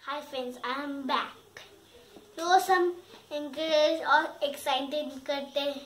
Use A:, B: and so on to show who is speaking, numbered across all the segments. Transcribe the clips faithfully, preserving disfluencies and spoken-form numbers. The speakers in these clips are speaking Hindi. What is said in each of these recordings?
A: Hi friends, I am back. रोज हम इंग्लिश और एक्साइटेड करते हैं.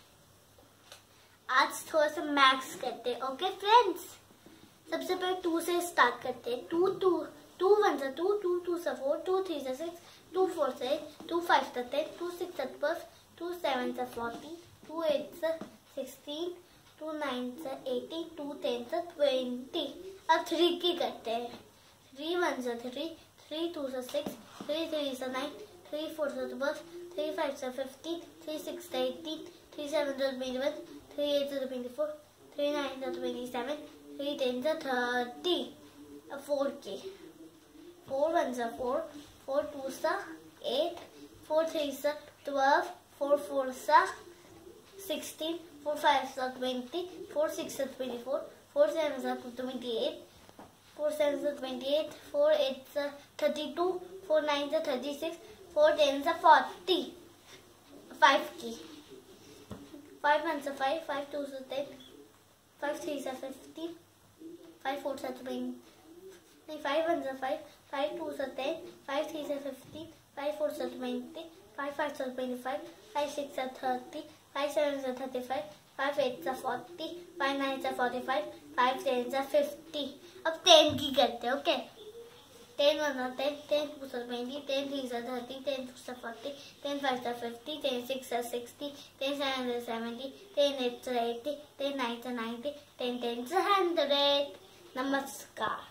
A: आज थोड़ा सा मैथ्स करते हैं. ओके फ्रेंड्स, सबसे पहले टू से स्टार्ट करते हैं. टू टू टू वन से टू, टू टू से फोर, टू थ्री से सिक्स, टू फोर से एट, टू फाइव से टेन, टू सिक्स से ट्वेल्व, टू सेवन से फोर्टीन, टू एट से सिक्सटीन, टू नाइन से एटीन, टू टेन से ट्वेंटी. अब थ्री की करते हैं. थ्री वन से थ्री, थ्री टू से सिक्स, थ्री थ्री से नाइन, थ्री फोर से ट्वेल्व, थ्री फाइव से फिफ्टीन, थ्री सिक्स से एटीन, थ्री सेवन से ट्वेंटी वन, थ्री एट से ट्वेंटी फोर, थ्री नाइन से ट्वेंटी सेवन, थ्री टेन से थर्टी. अब फोर की. फोर वन से फोर, फोर टू से एट, फोर थ्री से ट्वेल्व, फोर फोर से सिक्सटीन, फोर फाइव से ट्वेंटी, फोर सिक्स से ट्वेंटी फोर, फोर सेवन से ट्वेंटी एट, फोर सेवन से ट्वेंटी एट, फोर एट से थर्टी टू, फोर नाइन से थर्टी सिक्स, फोर टेन से फोर्टी. फाइव की. फाइव वन से फाइव, फाइव टू से टेन, फाइव थ्री से फिफ्टीन, फाइव फोर से ट्वेंटी, नहीं फाइव वन से फाइव, फाइव टू से टेन, फाइव थ्री से फिफ्टीन, फाइव फोर से ट्वेंटी, फाइव फाइव से ट्वेंटी फाइव, फाइव सिक्स से थर्टी, फाइव सेवन से थर्टी फाइव, फाइव एट से फोर्टी, फाइव नाइन से फोर्टी फाइव, फाइव टेन से फिफ्टी. अब टेन की करते हैं. ओके, टेन वन से टेन, टेन टू से ट्वेंटी, टेन थ्री से थर्टी, टेन टू से फोर्टी, टेन फाइव से फिफ्टी, टेन सिक्स से सिक्सटी, टेन सेवन से सेवेंटी, टेन एट से एटी, टेन नाइन से नाइन्टी, टेन टेन से हंड्रेड. नमस्कार.